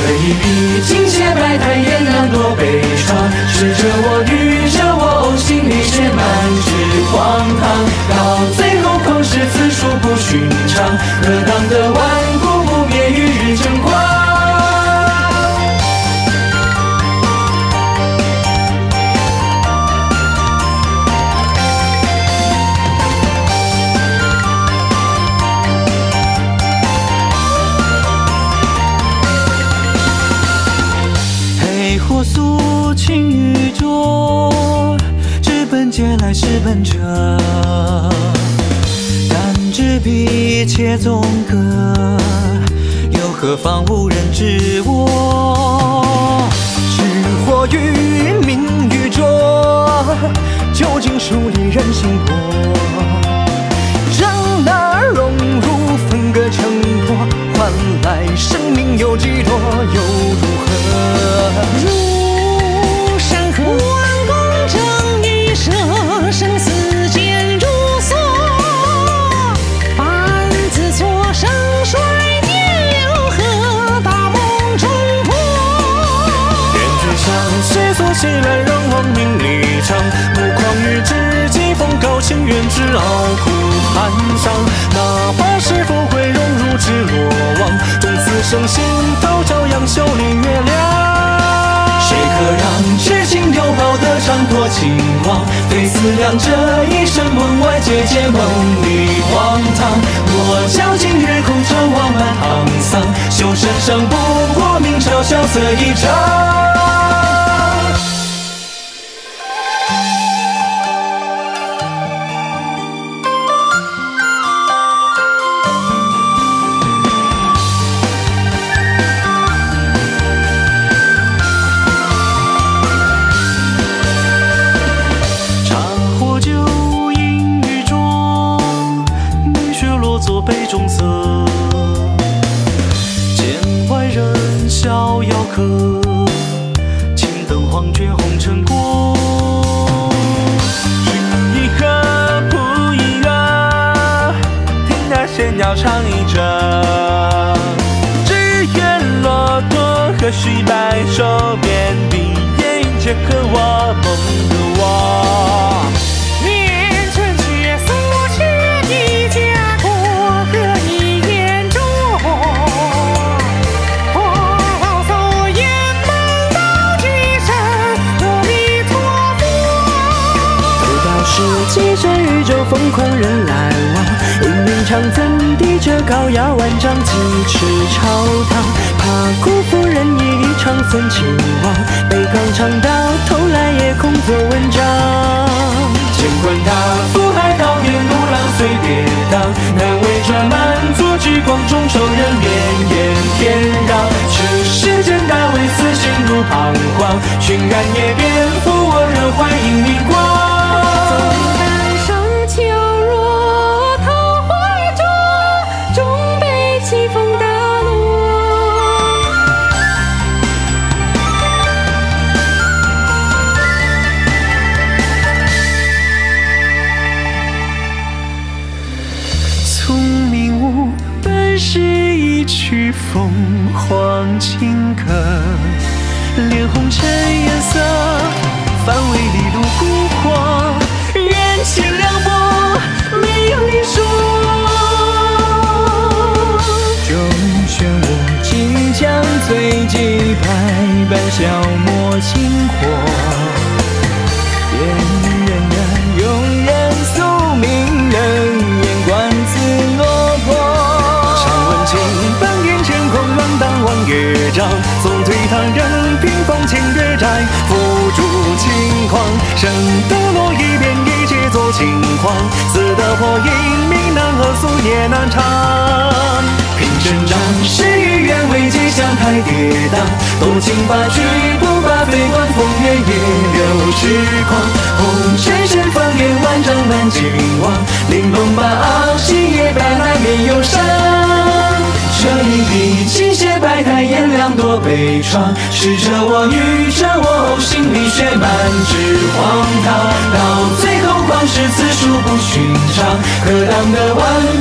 一笔倾泻百态，炎凉多悲怆。是这我愚者我心里血满纸荒唐，到最后旷世此数不寻常，何当得万古不灭与日争光。 火速情与浊，知本节来是本者。但知彼且纵歌，又何妨无人知我？是火与明与浊，究竟孰理人心魄？让那荣辱分割成破，换来生命有几多？又如何？ 如山河，万公正一射，生死间如梭。半自错生衰年，又何大梦中破？ 愿君相随所袭来，让亡命离场。目狂于至，疾风高清，愿知傲骨寒伤。哪怕是否会融入至罗网，终此生心头朝阳，修理月亮。 谁可让痴情丢抛的长破情网？非思量这一生梦外结界，梦里荒唐。我将今日空城望满沧桑，修身生不过明朝萧瑟一场。 杯中色，见外人逍遥客，青灯黄卷红尘过。 一河不一乐，听那仙鸟唱一折。只愿骆驼何须白首，便笔烟云皆和我梦的我。 几阵宇宙疯狂人来往，阴云长怎敌这高崖万丈，几尺朝堂，怕辜负人意一场寸情网，悲歌唱到头来也空作文章。 乾坤大覆海涛边，路浪随跌宕，难为这满座聚光中愁人绵延天壤。这世间大为此心如彷徨，熏染也变负我人怀隐明光。 曲凤凰情歌，脸红尘颜色，范围里路孤火，缘情凉薄，没有一说。中选我今将醉几百般消磨情火，边缘的庸人宿命人，眼观自落魄。望月照，纵推他人屏风前月寨，付诸轻狂，生得落一边，一切作轻狂，死得破音，命难何诉也难唱。 凭真章，事与愿违，皆相台跌宕，多情八句，不把非观风月夜流痴狂。红尘身放眼万丈难尽望，玲珑把昂，细叶白来面忧伤。这一笔倾泻百态，炎凉多悲怆。是这我愚者我心里血满纸荒唐。到最后旷世此数不寻常，何当得万